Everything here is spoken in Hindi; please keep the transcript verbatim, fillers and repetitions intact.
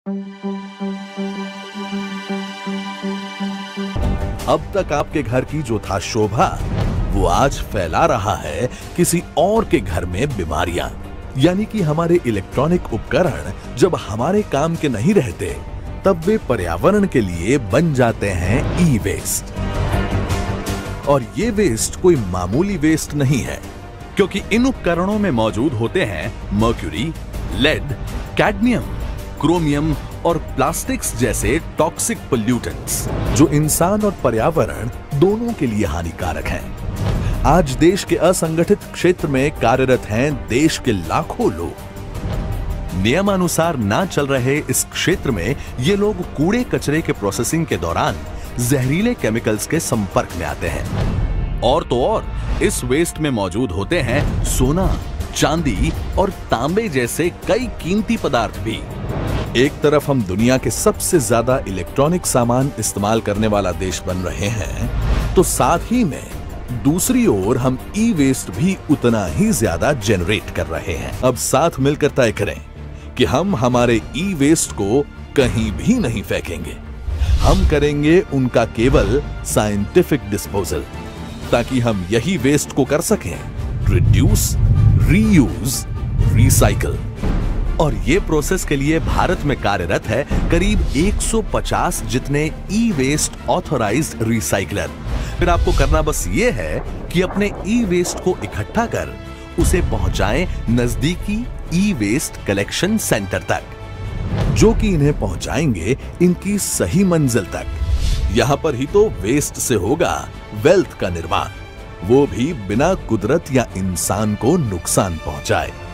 अब तक आपके घर की जो था शोभा, वो आज फैला रहा है किसी और के घर में बीमारियां। यानी कि हमारे इलेक्ट्रॉनिक उपकरण जब हमारे काम के नहीं रहते, तब वे पर्यावरण के लिए बन जाते हैं ई वेस्ट। और ये वेस्ट कोई मामूली वेस्ट नहीं है, क्योंकि इन उपकरणों में मौजूद होते हैं मर्क्यूरी, लेड, कैडमियम, क्रोमियम और प्लास्टिक्स जैसे टॉक्सिक पोल्यूटेंट्स, जो इंसान और पर्यावरण दोनों के लिए हानिकारक हैं। आज देश के असंगठित क्षेत्र में कार्यरत हैं देश के लाखों लोग। नियमानुसार ना चल रहे इस क्षेत्र में ये लोग कूड़े कचरे के प्रोसेसिंग के दौरान जहरीले केमिकल्स के संपर्क में आते हैं। और तो और इस वेस्ट में मौजूद होते हैं सोना, चांदी और तांबे जैसे कई कीमती पदार्थ भी। एक तरफ हम दुनिया के सबसे ज्यादा इलेक्ट्रॉनिक सामान इस्तेमाल करने वाला देश बन रहे हैं, तो साथ ही में दूसरी ओर हम ई वेस्ट भी उतना ही ज्यादा जनरेट कर रहे हैं। अब साथ मिलकर तय करें कि हम हमारे ई वेस्ट को कहीं भी नहीं फेंकेंगे। हम करेंगे उनका केवल साइंटिफिक डिस्पोजल, ताकि हम यही वेस्ट को कर सकें रिड्यूस, रीयूज, रिसाइकल। और ये प्रोसेस के लिए भारत में कार्यरत है करीब एक सौ पचास जितने ई वेस्ट ऑथराइज्ड रिसाइकलर। फिर आपको करना बस ये है कि अपने ई वेस्ट को इकट्ठा कर उसे पहुंचाएं नजदीकी ई वेस्ट कलेक्शन सेंटर तक, जो कि इन्हें पहुंचाएंगे इनकी सही मंजिल तक। यहां पर ही तो वेस्ट से होगा वेल्थ का निर्माण, वो भी बिना कुदरत या इंसान को नुकसान पहुंचाए।